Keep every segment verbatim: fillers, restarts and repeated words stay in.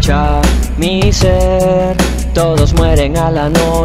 lucha, mi ser, todos mueren al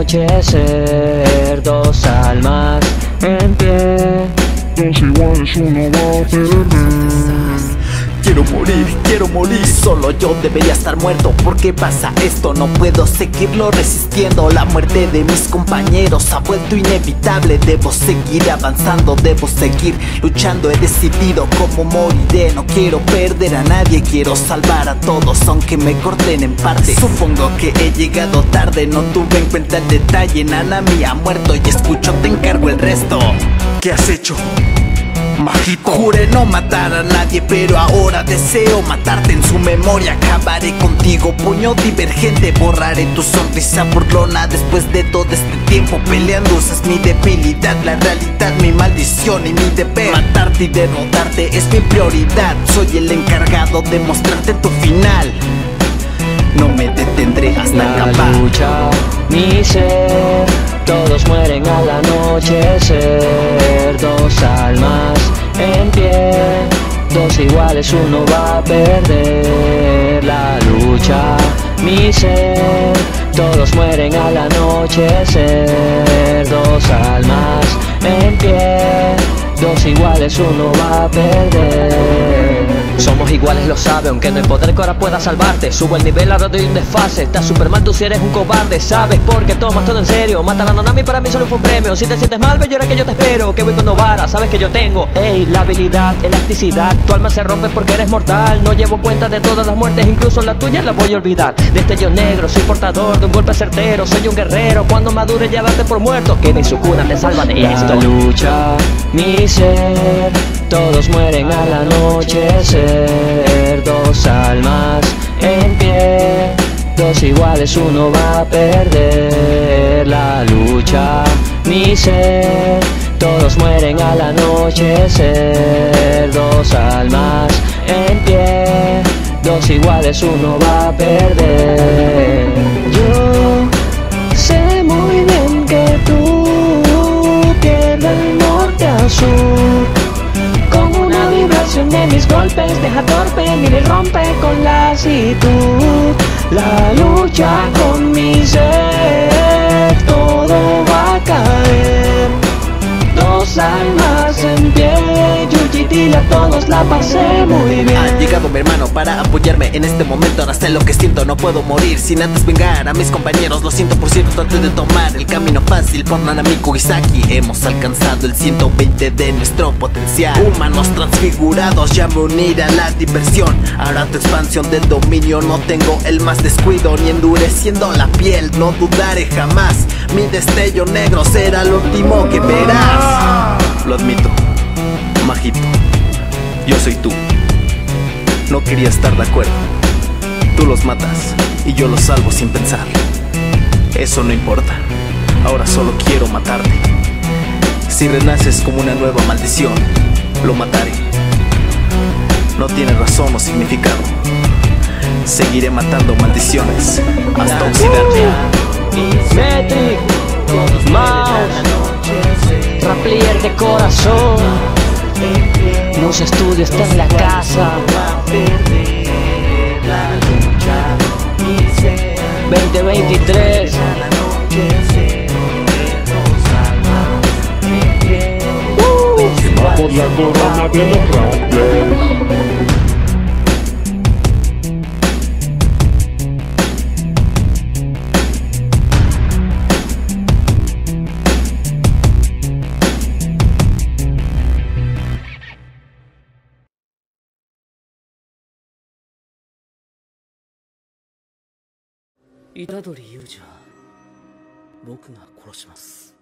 anochecer. Dos almas en pie, dos iguales, uno va a perder. Quiero morir, quiero morir, solo yo debería estar muerto. ¿Por qué pasa esto? No puedo seguirlo resistiendo. La muerte de mis compañeros ha vuelto inevitable. Debo seguir avanzando, debo seguir luchando. He decidido cómo moriré. No quiero perder a nadie, quiero salvar a todos, aunque me corten en parte. Supongo que he llegado tarde, no tuve en cuenta el detalle. Nanami ha muerto y escucho, te encargo el resto. ¿Qué has hecho? Majito. Juré no matar a nadie, pero ahora deseo matarte. En su memoria acabaré contigo. Puño divergente, borraré tu sonrisa burlona. Después de todo este tiempo peleando, esa es mi debilidad. La realidad, mi maldición y mi deber. Matarte y derrotarte es mi prioridad. Soy el encargado de mostrarte tu final. No me detendré hasta la acabar. lucha, mi ser, todos mueren al anochecer. Dos almas en pie, dos iguales, uno va a perder. La lucha, mi ser, todos mueren al anochecer. Dos almas en pie, dos iguales, uno va a perder. Somos iguales, lo sabe, aunque no hay poder que ahora pueda salvarte. Subo el nivel, ahora doy un desfase. Estás Superman, tú si eres un cobarde. Sabes por qué tomas todo en serio. Matar a Nanami para mí solo fue un premio. Si te sientes mal, ve, llora que yo te espero. Que voy con Novara, sabes que yo tengo ey, la habilidad, elasticidad. Tu alma se rompe porque eres mortal. No llevo cuenta de todas las muertes, incluso la tuya la voy a olvidar. Destello negro, soy portador de un golpe certero. Soy un guerrero, cuando madure ya darte por muerto. Que ni su cuna te salva de esto. La lucha, mi ser, todos mueren al anochecer. Dos almas en pie, dos iguales, uno va a perder. La lucha, mi ser, todos mueren al anochecer. Dos almas en pie, dos iguales, uno va a perder. Yo sé muy bien que tú pierdes el norte a sur. De mis golpes deja torpe, mira y rompe con lasitud. La lucha con mi ser, todo va a caer. Dos almas en pie, Yujitila, a todos la pasé muy bien. Ha llegado mi hermano para apoyarme en este momento. Ahora sé lo que siento, no puedo morir sin antes vengar a mis compañeros. Lo siento por cierto, antes de tomar el camino fácil por Nanami Kugisaki. Hemos alcanzado el ciento veinte de nuestro potencial. Humanos transfigurados, ya me uniré a la diversión. Ahora tu expansión del dominio, no tengo el más descuido. Ni endureciendo la piel, no dudaré jamás. Mi destello negro será lo último que verás. Lo admito, Majito, yo soy tú. No quería estar de acuerdo. Tú los matas y yo los salvo sin pensar. Eso no importa, ahora solo quiero matarte. Si renaces como una nueva maldición, lo mataré. No tiene razón o significado. Seguiré matando maldiciones hasta oxidarme. Metric, Mouse, Raplier de corazón. Musa Studio está en la casa. veinte veintitrés. Por la corona de los Raptors. 虎杖悠仁、僕が殺します。